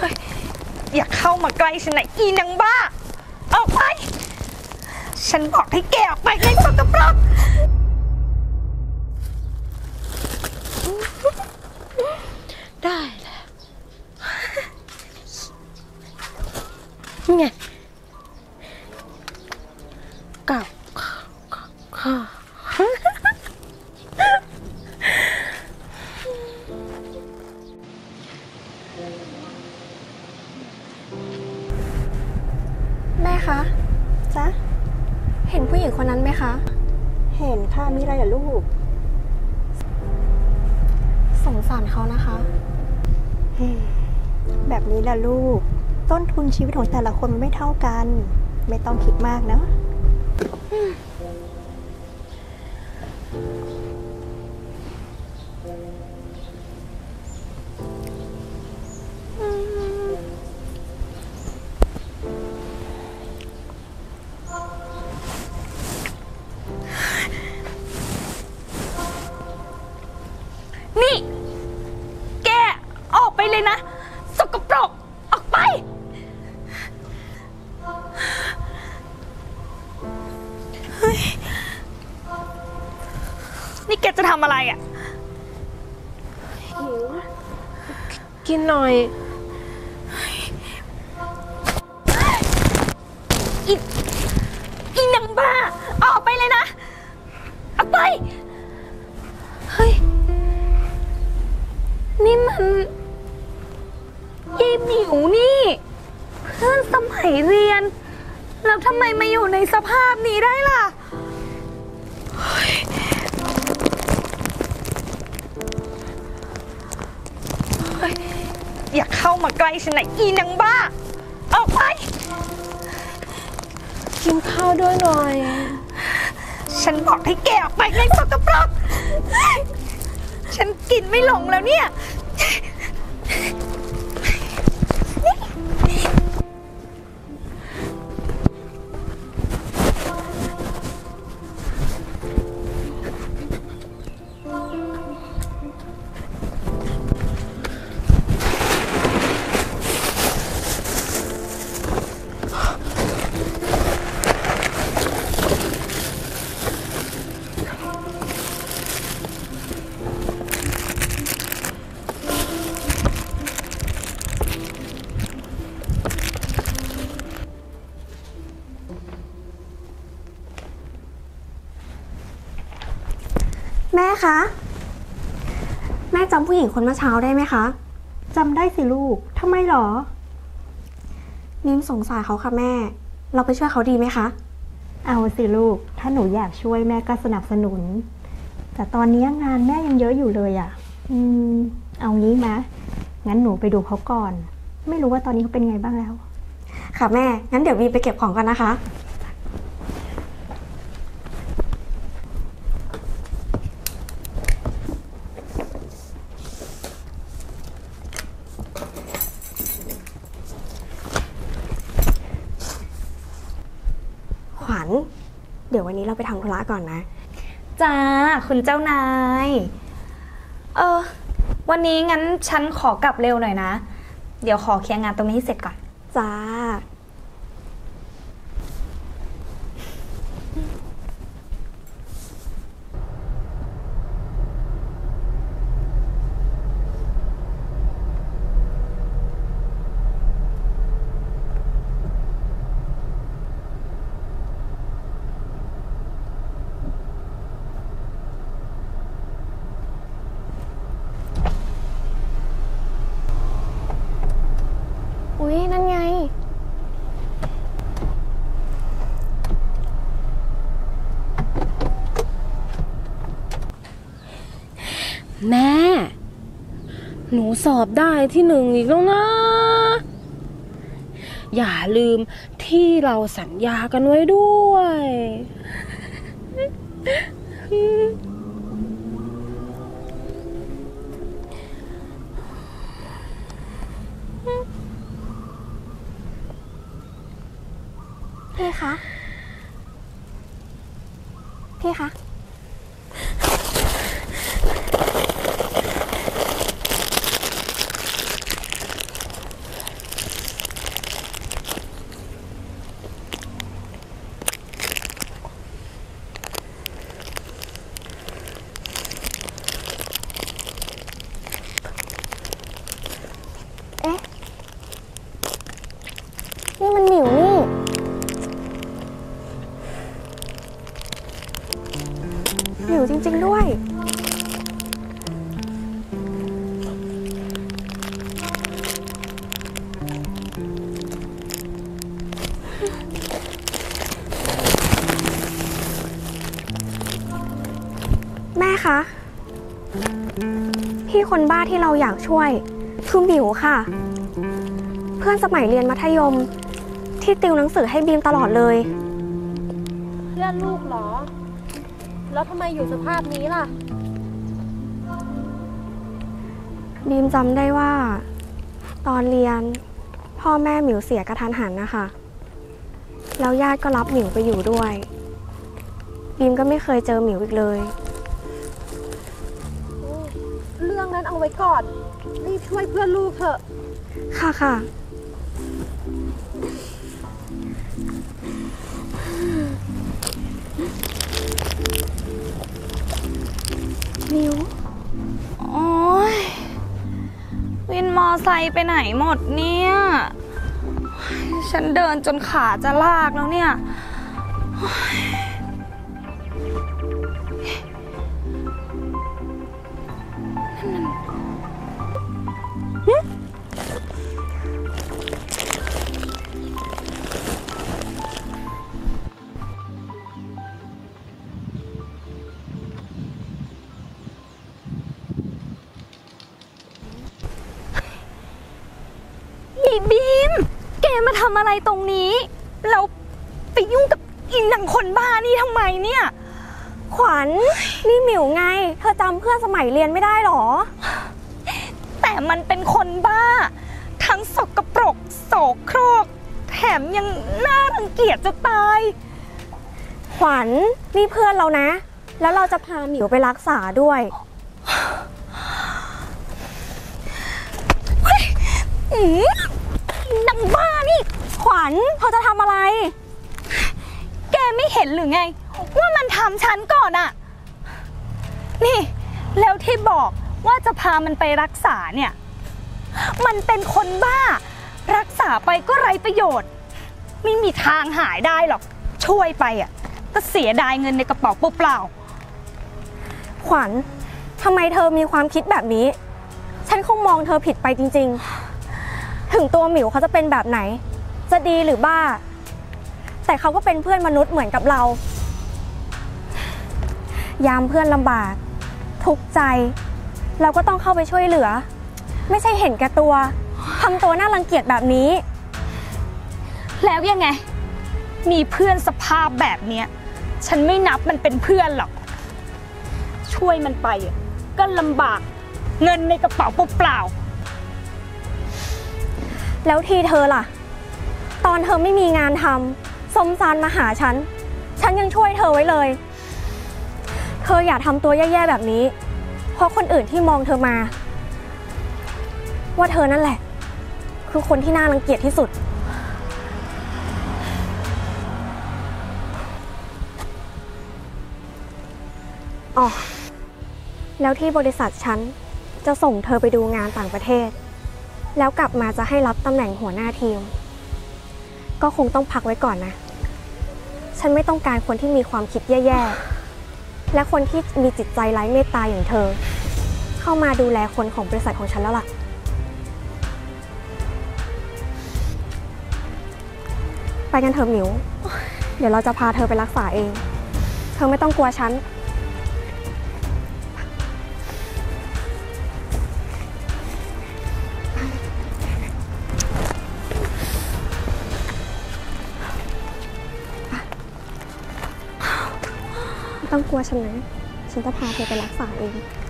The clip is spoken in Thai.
อย่าเข้ามาใกล้ฉันนะอีนางบ้าออกไปฉันบอกให้แกออกไปไงสกปรกได้แล้วนี่ไงกับข้าแม่คะจ๊ะเห็นผู้หญิงคนนั้นไหมคะเห็นค่ะมีอะไรกับลูกสงสารเขานะคะแบบนี้แหละลูกต้นทุนชีวิตของแต่ละคนมันไม่เท่ากันไม่ต้องคิดมากนะนี่แกออกไปเลยนะสกปรกออกไปนี่แกจะทำอะไรอ่ะหิวกินหน่อยอีนางบ้าออกไปเลยนะออกไปเฮ้ยนี่มันยีหมิวนี่เพื่อนสมัยเรียนแล้วทำไมมาอยู่ในสภาพนี้ได้ล่ะอย่าเข้ามาใกล้ฉันนะอีนางบ้าออกไปกินข้าวด้วยหน่อยฉันบอกให้แกออกไปไงสกปรกฉันกินไม่ลงแล้วเนี่ยแม่คะแม่จำผู้หญิงคนเมื่อเช้าได้ไหมคะจำได้สิลูกทำไมหรอนิ่มสงสารเขาค่ะแม่เราไปช่วยเขาดีไหมคะเอาสิลูกถ้าหนูอยากช่วยแม่ก็สนับสนุนแต่ตอนนี้งานแม่ยังเยอะอยู่เลยอ่ะเอางี้นะงั้นหนูไปดูเขาก่อนไม่รู้ว่าตอนนี้เขาเป็นไงบ้างแล้วค่ะแม่งั้นเดี๋ยววีไปเก็บของกันนะคะขวัญเดี๋ยววันนี้เราไปทำธุระก่อนนะจ้าคุณเจ้านายวันนี้งั้นฉันขอกลับเร็วหน่อยนะเดี๋ยวขอเคลียร์งานตรงนี้ให้เสร็จก่อนจ้าอุ๊ยนั่นไงแม่หนูสอบได้ที่1อีกแล้วนะอย่าลืมที่เราสัญญากันไว้ด้วยพี่คะพี่คะริงด้วย แม่คะ พี่คนบ้าที่เราอยากช่วยคือหมิวค่ะ เพื่อนสมัยเรียนมัธยม ที่ติวหนังสือให้บีมตลอดเลยเพื่อนลูกเหรอ แล้วทำไมอยู่สภาพนี้ล่ะบีมจำได้ว่า ตอนเรียนพ่อแม่หมิวเสียกระทันหันนะคะ แล้วญาติก็รับหมิวไปอยู่ด้วย บีมก็ไม่เคยเจอหมิวอีกเลยเรื่องนั้นเอาไว้ก่อน รีบช่วยเพื่อนลูกเถอะค่ะค่ะ มิวโอ๊ย วินมอไซค์ไปไหนหมดเนี่ย ฉันเดินจนขาจะลากแล้วเนี่ย อีบีม แกมาทำอะไรตรงนี้ แล้วไปยุ่งกับอินนังคนบ้านี่ทำไมเนี่ยขวัญ นี่หมิวไง เธอจำเพื่อนสมัยเรียนไม่ได้หรอแต่มันเป็นคนบ้า ทั้งสกปรกโสโครก แถมยังน่ารังเกียจจะตายขวัญ นี่เพื่อนเรานะ แล้วเราจะพาหมิวไปรักษาด้วยนังบ้านี่ขวัญ เธอจะทำอะไรแกไม่เห็นหรือไง ว่ามันทำฉันก่อนอะนี่ แล้วที่บอกว่าจะพามันไปรักษาเนี่ย มันเป็นคนบ้า รักษาไปก็ไร้ประโยชน์ ไม่มีทางหายได้หรอก ช่วยไปอะก็เสียดายเงินในกระเป๋าเปล่าขวัญ ทำไมเธอมีความคิดแบบนี้ ฉันคงมองเธอผิดไปจริงๆ ถึงตัวหมิวเขาจะเป็นแบบไหน จะดีหรือบ้า แต่เขาก็เป็นเพื่อนมนุษย์เหมือนกับเรา ยามเพื่อนลำบาก ทุกข์ใจ เราก็ต้องเข้าไปช่วยเหลือ ไม่ใช่เห็นแก่ตัวทำตัวน่ารังเกียจแบบนี้ๆ แล้วยังไง มีเพื่อนสภาพแบบเนี้ย ฉันไม่นับมันเป็นเพื่อนหรอก ช่วยมันไปอะก็ลำบาก เงินในกระเป๋าเปล่าๆแล้วทีเธอล่ะ ตอนเธอไม่มีงานทำสมซานมาหาฉัน ฉันยังช่วยเธอไว้เลย เธออย่าทำตัวแย่ๆแบบนี้ เพราะคนอื่นที่มองเธอมา ว่าเธอนั่นแหละ คือคนที่น่ารังเกียจที่สุด อ๋อ แล้วที่บริษัทฉันจะส่งเธอไปดูงานต่างประเทศ แล้วกลับมาจะให้รับตำแหน่งหัวหน้าทีม ก็คงต้องพักไว้ก่อนนะ ฉันไม่ต้องการคนที่มีความคิดแย่ๆ และคนที่มีจิตใจไร้เมตตาอย่างเธอ เข้ามาดูแลคนของบริษัทของฉันแล้วล่ะ ไปกันเถอะหมิว เดี๋ยวเราจะพาเธอไปรักษาเอง เธอไม่ต้องกลัวฉัน ไม่ต้องกลัวฉันนะ ฉันจะพาเธอไปรักษาเอง